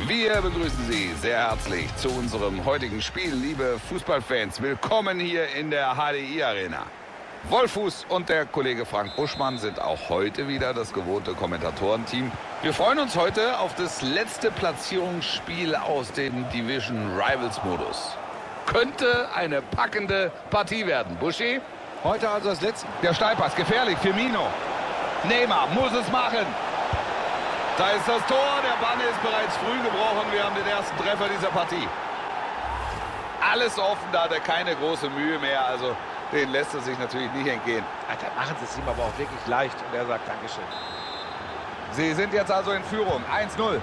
Wir begrüßen Sie sehr herzlich zu unserem heutigen Spiel, liebe Fußballfans. Willkommen hier in der HDI Arena. Wolfuß und der Kollege Frank Buschmann sind auch heute wieder das gewohnte Kommentatorenteam. Wir freuen uns heute auf das letzte Platzierungsspiel aus dem Division Rivals Modus. Könnte eine packende Partie werden. Buschi? Heute also das letzte. Der Steilpass, gefährlich, Firmino. Neymar muss es machen. Da ist das Tor, der Bann ist bereits früh gebrochen. Wir haben den ersten Treffer dieser Partie. Alles offen, da hat er keine große Mühe mehr. Also den lässt er sich natürlich nicht entgehen. Da machen sie es ihm aber auch wirklich leicht. Und er sagt Dankeschön. Sie sind jetzt also in Führung. 1-0.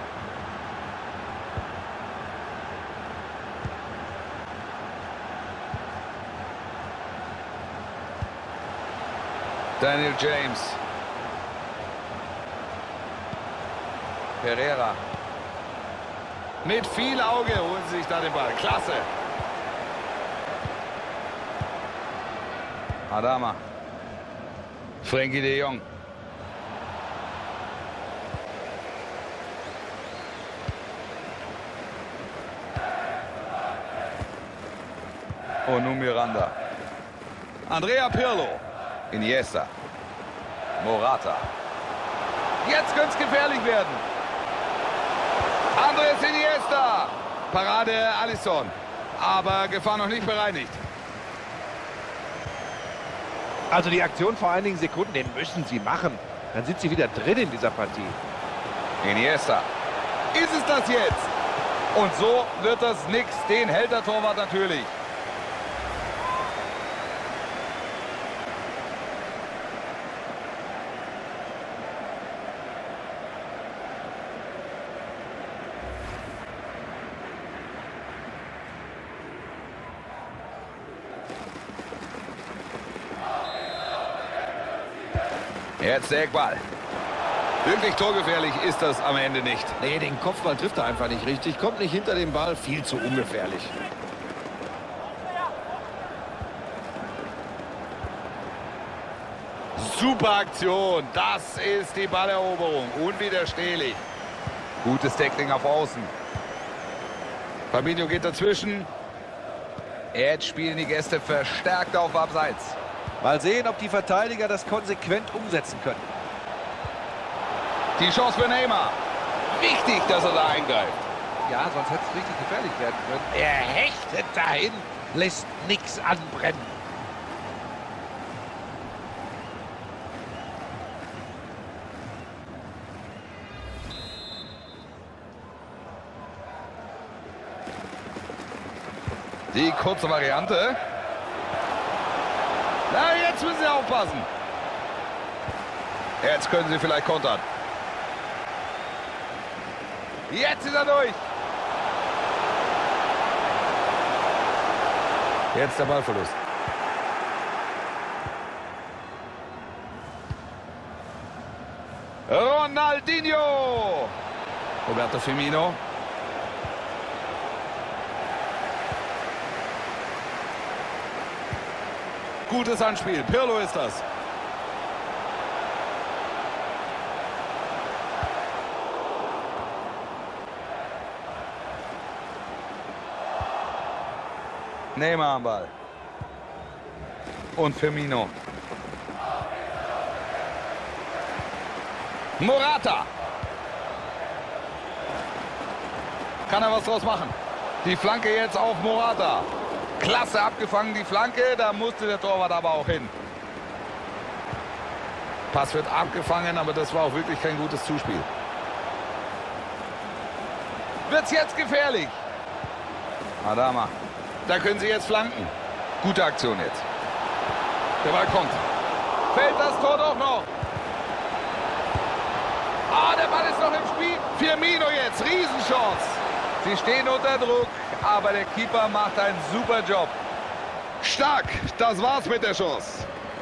Daniel James. Pereira. Mit viel Auge holen sie sich da den Ball. Klasse. Adama. Frenkie de Jong. Und nun Miranda. Andrea Pirlo. Iniesta. Morata. Jetzt könnte es gefährlich werden. Andres Iniesta. Parade Alisson. Aber Gefahr noch nicht bereinigt. Also die Aktion vor einigen Sekunden, den müssen sie machen. Dann sind sie wieder drin in dieser Partie. Iniesta. Ist es das jetzt? Und so wird das nix. Den hält der Torwart natürlich. Jetzt der Eckball. Wirklich torgefährlich ist das am Ende nicht. Nee, den Kopfball trifft er einfach nicht richtig. Kommt nicht hinter den Ball. Viel zu ungefährlich. Super Aktion. Das ist die Balleroberung. Unwiderstehlich. Gutes Tackling auf Außen. Fabinho geht dazwischen. Jetzt spielen die Gäste verstärkt auf Abseits. Mal sehen, ob die Verteidiger das konsequent umsetzen können. Die Chance für Neymar. Wichtig, dass er da eingreift. Ja, sonst hätte es richtig gefährlich werden können. Er hechtet dahin, lässt nichts anbrennen. Die kurze Variante. Na, jetzt müssen sie aufpassen. Jetzt können sie vielleicht kontern. Jetzt ist er durch. Jetzt der Ballverlust. Ronaldinho. Roberto Firmino. Gutes Anspiel. Pirlo ist das. Neymar am Ball. Und Firmino. Morata. Kann er was draus machen? Die Flanke jetzt auf Morata. Klasse abgefangen, die Flanke. Da musste der Torwart aber auch hin. Pass wird abgefangen, aber das war auch wirklich kein gutes Zuspiel. Wird's jetzt gefährlich? Adama. Da können sie jetzt flanken. Gute Aktion jetzt. Der Ball kommt. Fällt das Tor doch noch. Ah, der Ball ist noch im Spiel. Firmino jetzt. Riesenchance. Sie stehen unter Druck, aber der Keeper macht einen super Job. Stark. Das war's mit der Chance.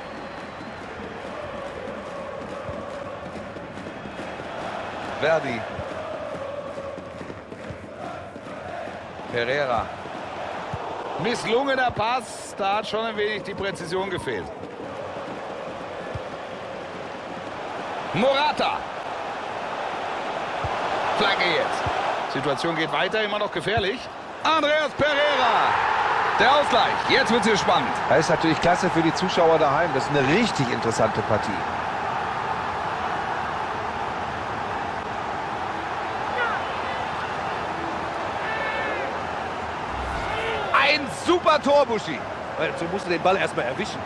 Verdi. Pereira. Misslungener Pass, da hat schon ein wenig die Präzision gefehlt. Morata. Flanke jetzt. Situation geht weiter, immer noch gefährlich. Andreas Pereira. Der Ausgleich. Jetzt wird es hier spannend. Das ist natürlich klasse für die Zuschauer daheim. Das ist eine richtig interessante Partie. Ein super Tor, Buschi. So musst du den Ball erstmal erwischen.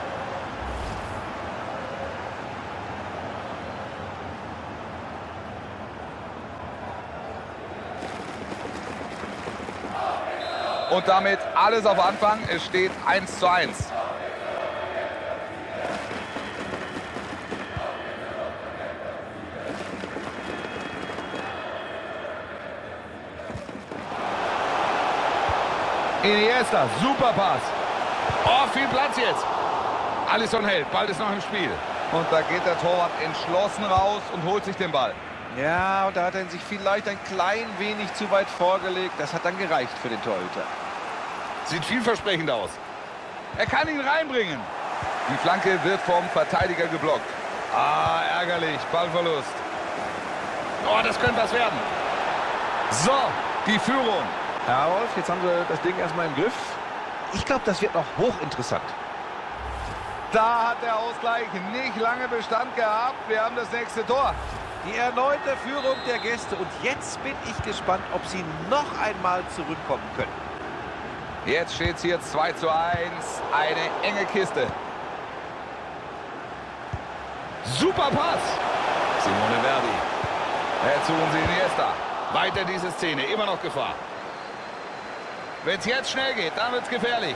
Und damit alles auf Anfang. Es steht 1:1. Iniesta, super Pass. Oh, viel Platz jetzt. Alisson hält, Ball ist noch im Spiel. Und da geht der Torwart entschlossen raus und holt sich den Ball. Ja, und da hat er sich vielleicht ein klein wenig zu weit vorgelegt. Das hat dann gereicht für den Torhüter. Sieht vielversprechend aus. Er kann ihn reinbringen. Die Flanke wird vom Verteidiger geblockt. Ah, ärgerlich. Ballverlust. Oh, das könnte was werden. So, die Führung. Ja, Wolf, jetzt haben sie das Ding erstmal im Griff. Ich glaube, das wird noch hochinteressant. Da hat der Ausgleich nicht lange Bestand gehabt. Wir haben das nächste Tor. Die erneute Führung der Gäste. Und jetzt bin ich gespannt, ob sie noch einmal zurückkommen können. Jetzt steht es hier 2:1. Eine enge Kiste. Super Pass. Simone Verdi. Jetzt suchen sie Iniesta. Weiter diese Szene. Immer noch Gefahr. Wenn es jetzt schnell geht, dann wird es gefährlich.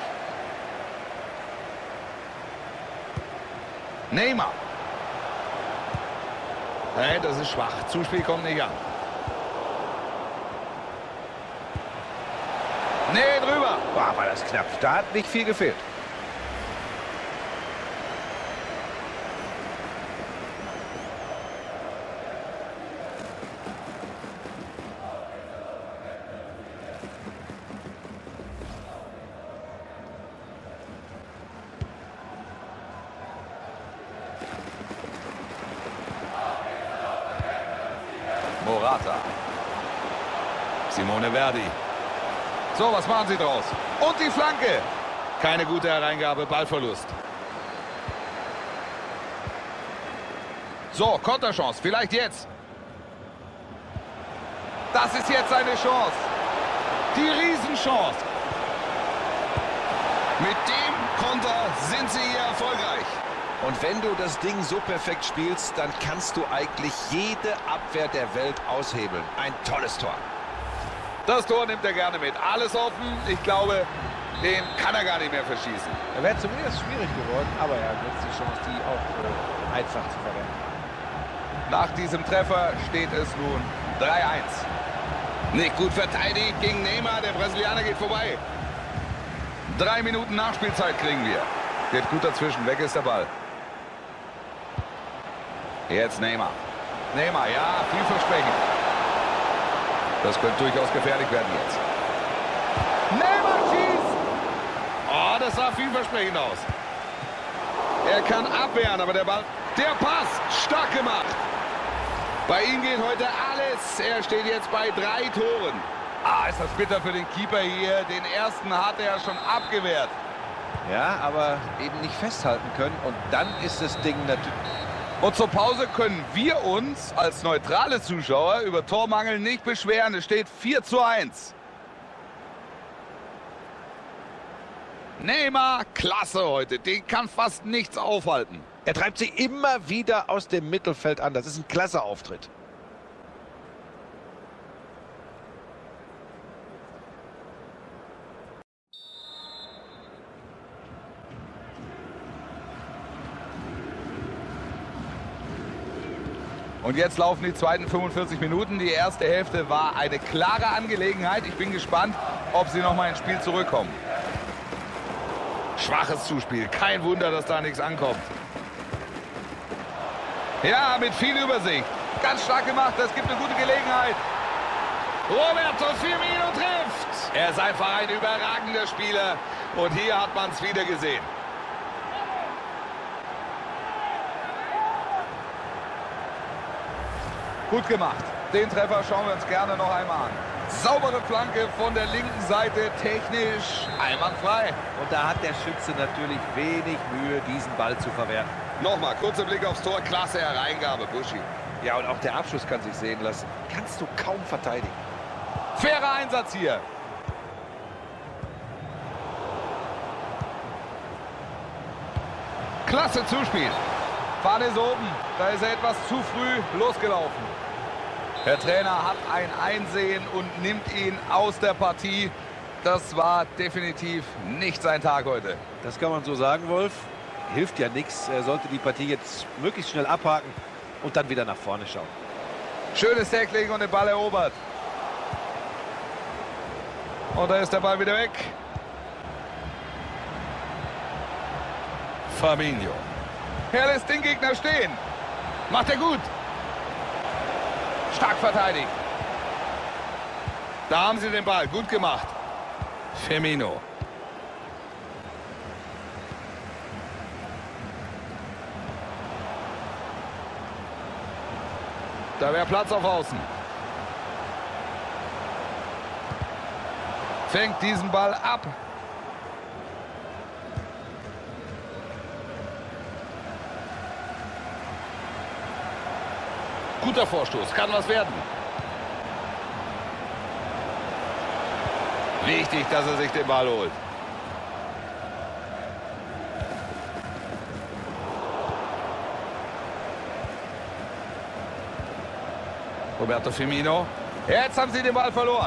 Neymar. Nein, das ist schwach. Zuspiel kommt nicht an. Nee, drüber. Boah, war das knapp. Da hat nicht viel gefehlt. Morata. Simone Verdi. So, was machen sie draus? Und die Flanke. Keine gute Hereingabe, Ballverlust. So, Konterchance, vielleicht jetzt. Das ist jetzt eine Chance. Die Riesenchance. Mit dem Konter sind sie hier erfolgreich. Und wenn du das Ding so perfekt spielst, dann kannst du eigentlich jede Abwehr der Welt aushebeln. Ein tolles Tor. Das Tor nimmt er gerne mit. Alles offen. Ich glaube, den kann er gar nicht mehr verschießen. Er wäre zumindest schwierig geworden, aber er hat jetzt die Chance, die auch einfach zu verwenden. Nach diesem Treffer steht es nun 3:1. Nicht gut verteidigt gegen Neymar. Der Brasilianer geht vorbei. 3 Minuten Nachspielzeit kriegen wir. Geht gut dazwischen. Weg ist der Ball. Jetzt Neymar. Neymar, ja, vielversprechend. Das könnte durchaus gefährlich werden jetzt. Neymar schießt! Oh, das sah vielversprechend aus. Er kann abwehren, aber der Ball... Der Pass, stark gemacht. Bei ihm geht heute alles. Er steht jetzt bei 3 Toren. Ah, ist das bitter für den Keeper hier. Den ersten hat er schon abgewehrt. Ja, aber eben nicht festhalten können. Und dann ist das Ding natürlich... Und zur Pause können wir uns als neutrale Zuschauer über Tormangel nicht beschweren. Es steht 4:1. Neymar, klasse heute. Den kann fast nichts aufhalten. Er treibt sie immer wieder aus dem Mittelfeld an. Das ist ein klasse Auftritt. Und jetzt laufen die zweiten 45 Minuten. Die erste Hälfte war eine klare Angelegenheit. Ich bin gespannt, ob sie noch mal ins Spiel zurückkommen. Schwaches Zuspiel. Kein Wunder, dass da nichts ankommt. Ja, mit viel Übersicht. Ganz stark gemacht. Das gibt eine gute Gelegenheit. Roberto Firmino trifft. Er ist einfach ein überragender Spieler. Und hier hat man es wieder gesehen. Gut gemacht. Den Treffer schauen wir uns gerne noch einmal an. Saubere Flanke von der linken Seite, technisch einwandfrei. Und da hat der Schütze natürlich wenig Mühe, diesen Ball zu verwerten. Nochmal, kurzer Blick aufs Tor, klasse Hereingabe, Buschi. Ja, und auch der Abschluss kann sich sehen lassen. Kannst du kaum verteidigen. Fairer Einsatz hier. Klasse Zuspiel. Fahne ist oben. Da ist er etwas zu früh losgelaufen. Der Trainer hat ein Einsehen und nimmt ihn aus der Partie. Das war definitiv nicht sein Tag heute. Das kann man so sagen, Wolf. Hilft ja nichts. Er sollte die Partie jetzt möglichst schnell abhaken und dann wieder nach vorne schauen. Schönes Tackling und den Ball erobert. Und da ist der Ball wieder weg. Fabinho. Er lässt den Gegner stehen. Macht er gut. Stark verteidigt. Da haben sie den Ball. Gut gemacht. Firmino. Da wäre Platz auf Außen. Fängt diesen Ball ab. Guter Vorstoß, kann was werden. Wichtig, dass er sich den Ball holt. Roberto Firmino. Jetzt haben sie den Ball verloren.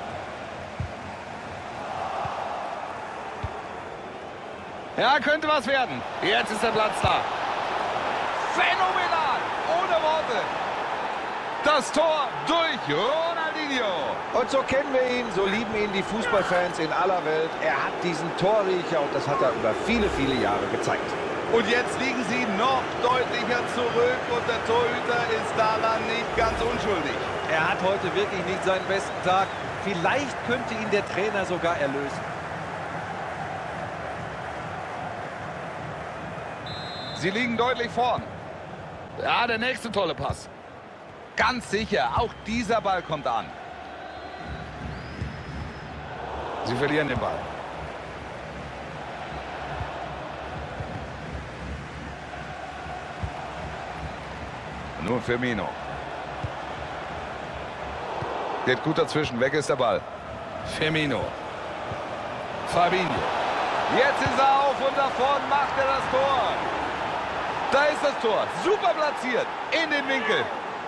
Ja, könnte was werden. Jetzt ist der Platz da. Phänomenal, ohne Worte. Das Tor durch Ronaldinho. Und so kennen wir ihn, so lieben ihn die Fußballfans in aller Welt. Er hat diesen Torriecher und das hat er über viele, viele Jahre gezeigt. Und jetzt liegen sie noch deutlicher zurück und der Torhüter ist daran nicht ganz unschuldig. Er hat heute wirklich nicht seinen besten Tag. Vielleicht könnte ihn der Trainer sogar erlösen. Sie liegen deutlich vorn. Ja, der nächste tolle Pass. Ganz sicher, auch dieser Ball kommt an. Sie verlieren den Ball. Nun Firmino. Geht gut dazwischen, weg ist der Ball. Firmino. Fabinho. Jetzt ist er auf und davon macht er das Tor. Da ist das Tor. Super platziert. In den Winkel.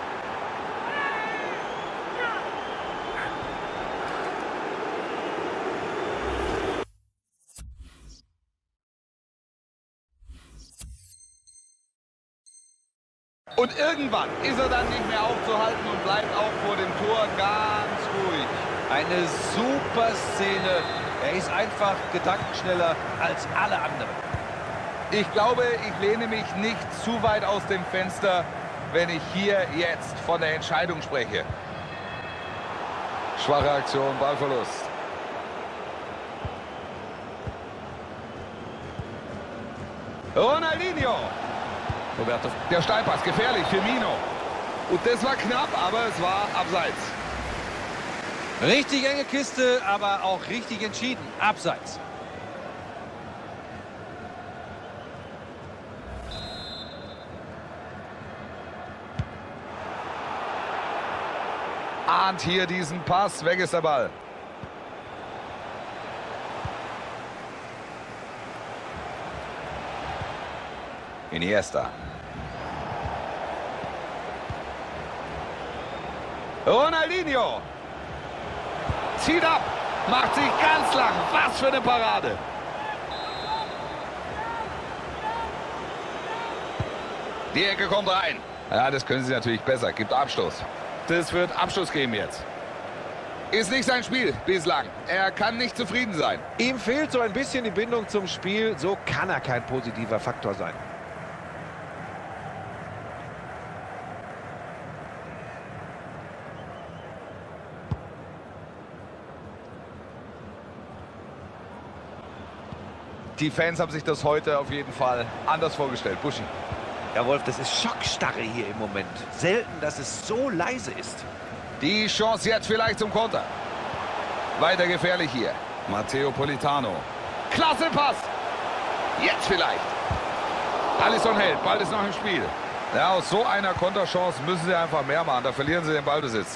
Und irgendwann ist er dann nicht mehr aufzuhalten und bleibt auch vor dem Tor ganz ruhig. Eine super Szene. Er ist einfach gedankenschneller als alle anderen. Ich glaube, ich lehne mich nicht zu weit aus dem Fenster, wenn ich hier jetzt von der Entscheidung spreche. Schwache Aktion, Ballverlust. Ronaldinho. Roberto, der Steilpass, gefährlich, Firmino. Und das war knapp, aber es war abseits. Richtig enge Kiste, aber auch richtig entschieden. Abseits. Ahnt hier diesen Pass, weg ist der Ball. Iniesta. Ronaldinho. Zieht ab. Macht sich ganz lang. Was für eine Parade. Die Ecke kommt rein. Ja, das können sie natürlich besser. Gibt Abstoß. Das wird Abschluss geben jetzt. Ist nicht sein Spiel bislang. Er kann nicht zufrieden sein. Ihm fehlt so ein bisschen die Bindung zum Spiel. So kann er kein positiver Faktor sein. Die Fans haben sich das heute auf jeden Fall anders vorgestellt. Buschi. Ja, Wolf, das ist Schockstarre hier im Moment. Selten, dass es so leise ist. Die Chance jetzt vielleicht zum Konter. Weiter gefährlich hier. Matteo Politano. Klasse Pass. Jetzt vielleicht. Alisson hält. Ball ist noch im Spiel. Ja, aus so einer Konterchance müssen sie einfach mehr machen. Da verlieren sie den Ballbesitz.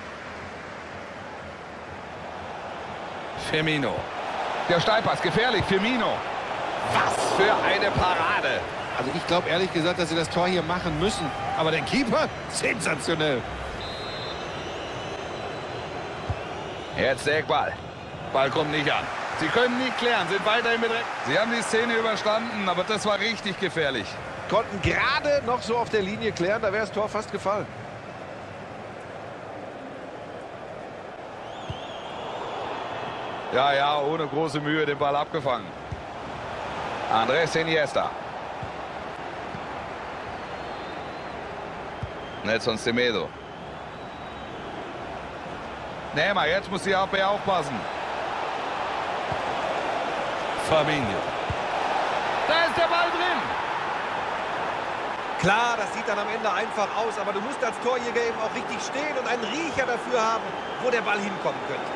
Firmino. Der Steilpass. Gefährlich. Firmino. Was für eine Parade. Also ich glaube ehrlich gesagt, dass sie das Tor hier machen müssen. Aber der Keeper, sensationell. Jetzt der Eckball. Ball kommt nicht an. Sie können nicht klären, sind weiterhin mit Recht. Sie haben die Szene überstanden, aber das war richtig gefährlich. Konnten gerade noch so auf der Linie klären, da wäre das Tor fast gefallen. Ja, ohne große Mühe den Ball abgefangen. Andrés Iniesta. Nelson Semedo. Neymar, jetzt muss die Abwehr aufpassen. Fabinho. Da ist der Ball drin. Klar, das sieht dann am Ende einfach aus, aber du musst als Torjäger eben auch richtig stehen und einen Riecher dafür haben, wo der Ball hinkommen könnte.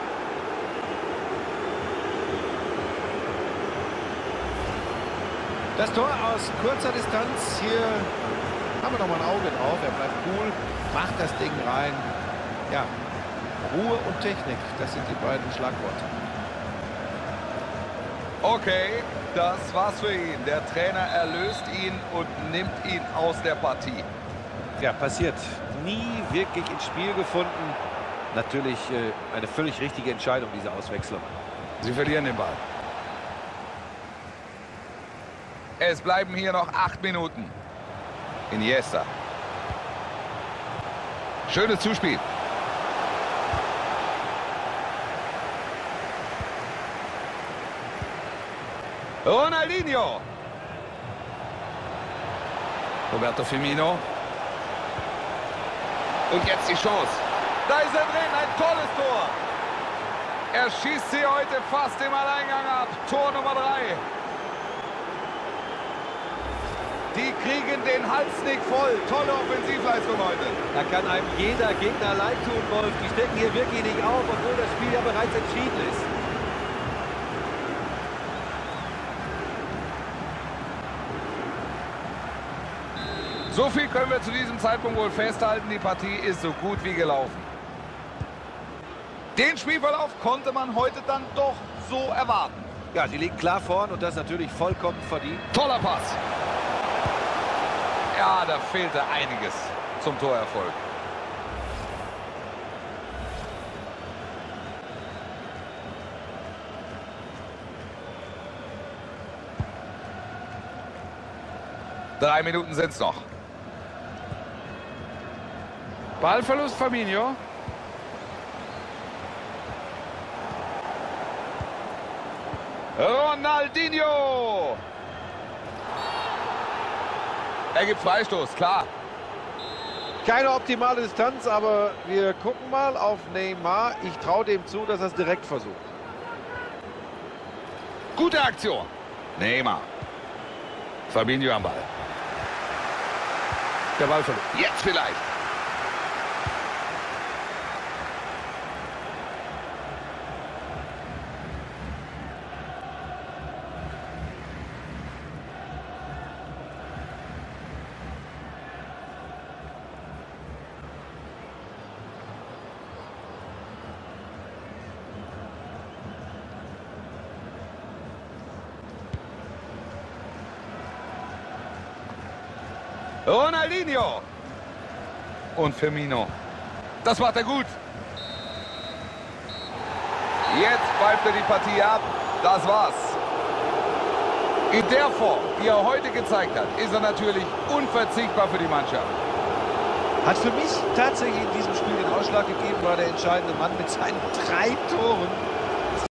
Das Tor aus kurzer Distanz. Hier haben wir noch mal ein Auge drauf. Er bleibt cool, macht das Ding rein. Ja, Ruhe und Technik, das sind die beiden Schlagworte. Okay, das war's für ihn. Der Trainer erlöst ihn und nimmt ihn aus der Partie. Ja, passiert. Nie wirklich ins Spiel gefunden. Natürlich eine völlig richtige Entscheidung, diese Auswechslung. Sie verlieren den Ball. Es bleiben hier noch 8 Minuten. Iniesta. Schönes Zuspiel. Ronaldinho. Roberto Firmino. Und jetzt die Chance. Da ist er drin, ein tolles Tor. Er schießt sie heute fast im Alleingang ab. Tor Nummer 3. Die kriegen den Hals nicht voll. Tolle Offensivleistung heute. Da kann einem jeder Gegner leid tun, Wolf. Die stecken hier wirklich nicht auf, obwohl das Spiel ja bereits entschieden ist. So viel können wir zu diesem Zeitpunkt wohl festhalten. Die Partie ist so gut wie gelaufen. Den Spielverlauf konnte man heute dann doch so erwarten. Ja, sie liegen klar vorn und das natürlich vollkommen verdient. Toller Pass. Ja, da fehlte einiges zum Torerfolg. Drei Minuten sind es noch. Ballverlust Fabinho. Ronaldinho. Er gibt Freistoß, klar. Keine optimale Distanz, aber wir gucken mal auf Neymar. Ich traue dem zu, dass er es direkt versucht. Gute Aktion. Neymar. Fabinho am Ball. Der Ball verloren. Jetzt vielleicht. Ronaldinho. Und Firmino. Das macht er gut. Jetzt pfeift er die Partie ab. Das war's. In der Form, die er heute gezeigt hat, ist er natürlich unverzichtbar für die Mannschaft. Hat für mich tatsächlich in diesem Spiel den Ausschlag gegeben, war der entscheidende Mann mit seinen 3 Toren.